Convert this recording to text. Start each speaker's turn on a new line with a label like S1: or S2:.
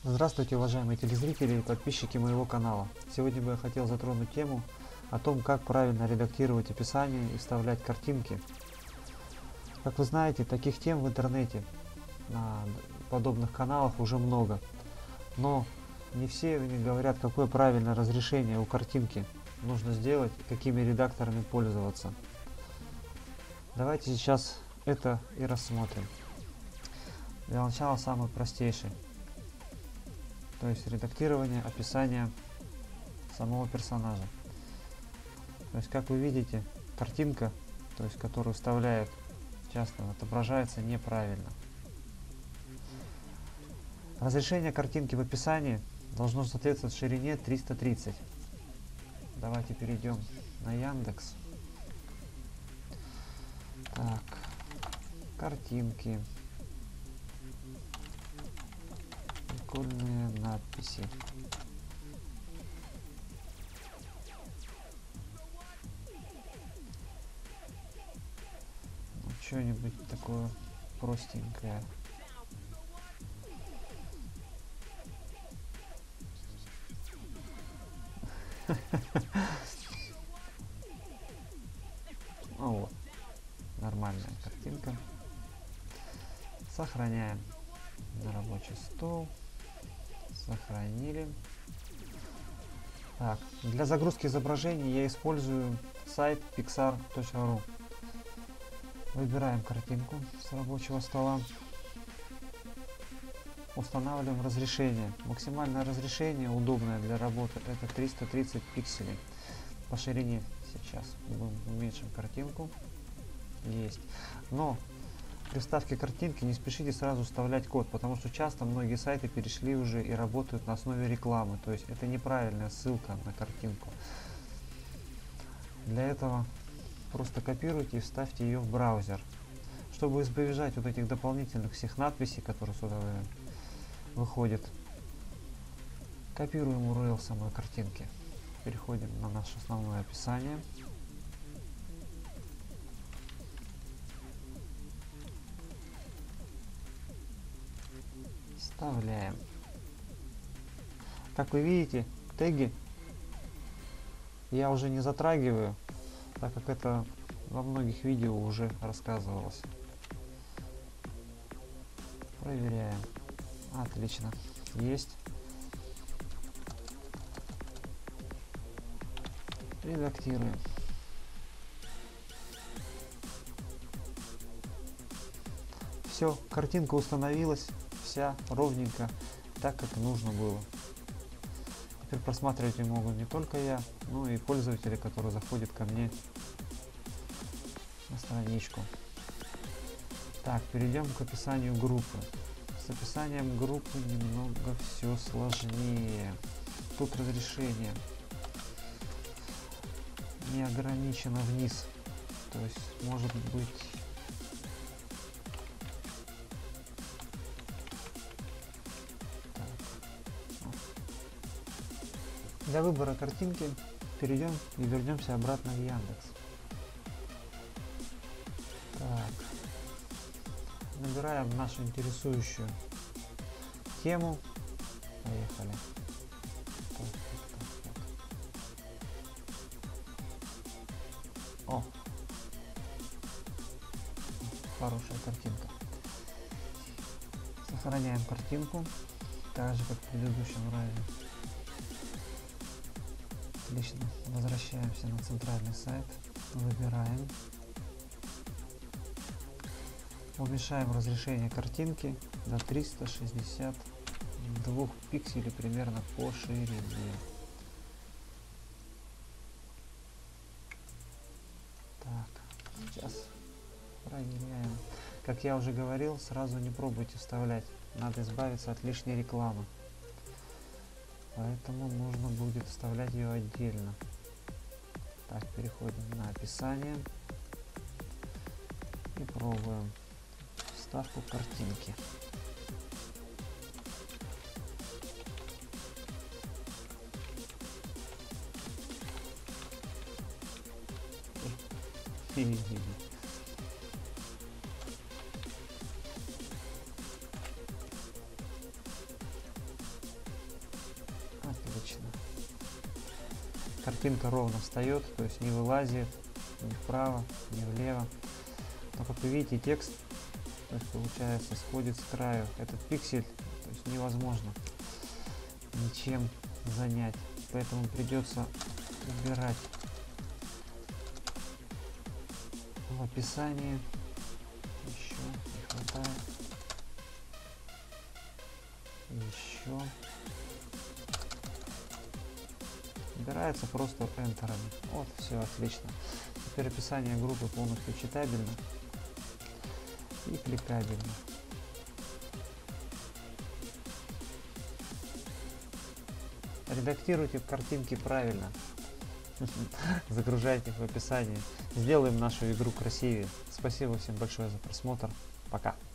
S1: Здравствуйте, уважаемые телезрители и подписчики моего канала. Сегодня бы я хотел затронуть тему о том, как правильно редактировать описание и вставлять картинки. Как вы знаете, таких тем в интернете на подобных каналах уже много, но не все они говорят, какое правильное разрешение у картинки нужно сделать и какими редакторами пользоваться. Давайте сейчас это и рассмотрим. Для начала самый простейший, то есть редактирование описания самого персонажа. То есть, как вы видите, картинка, то есть которую вставляют, часто отображается неправильно. Разрешение картинки в описании должно соответствовать ширине 330. Давайте перейдем на Яндекс. Так, картинки, прикольные надписи. Ну, что-нибудь такое простенькое. Ну вот, нормальная картинка. Сохраняем на рабочий стол. Сохранили. Так, для загрузки изображений я использую сайт pixar.ru. Выбираем картинку с рабочего стола. Устанавливаем разрешение. Максимальное разрешение, удобное для работы, это 330 пикселей по ширине. Сейчас мы уменьшим картинку. Есть. Но при вставке картинки не спешите сразу вставлять код, потому что часто многие сайты перешли уже и работают на основе рекламы. То есть это неправильная ссылка на картинку. Для этого просто копируйте и вставьте ее в браузер. Чтобы избежать вот этих дополнительных всех надписей, которые сюда выходят, копируем URL самой картинки. Переходим на наше основное описание. Вставляем. Как вы видите, теги я уже не затрагиваю, так как это во многих видео уже рассказывалось. Проверяем. Отлично. Есть. Редактируем. Все, картинка установилась, вся ровненько, так как нужно было. Теперь просматривать ее могу не только я, но и пользователи, которые заходят ко мне на страничку. Так, перейдем к описанию группы. С описанием группы немного все сложнее. Тут разрешение не ограничено вниз, то есть может быть для выбора картинки перейдем и вернемся обратно в Яндекс. Так, набираем нашу интересующую тему. Поехали. Так. О, хорошая картинка. Сохраняем картинку, так же как в предыдущем разе. Отлично. Возвращаемся на центральный сайт. Выбираем. Уменьшаем разрешение картинки до 362 пикселей примерно по ширине. Так, сейчас проверяем. Как я уже говорил, сразу не пробуйте вставлять. Надо избавиться от лишней рекламы. Поэтому нужно будет вставлять ее отдельно. Так, переходим на описание и пробуем вставку картинки. картинка ровно встает, то есть не вылазит ни вправо, ни влево. Но как вы видите, текст, то есть получается, сходит с краю. Этот пиксель, то есть невозможно ничем занять, поэтому придется убирать в описании. Еще не хватает. Еще. Убирается просто энтерами. Вот, все отлично. Теперь описание группы полностью читабельно и кликабельно. Редактируйте картинки правильно. Загружайте их в описание. Сделаем нашу игру красивее. Спасибо всем большое за просмотр. Пока.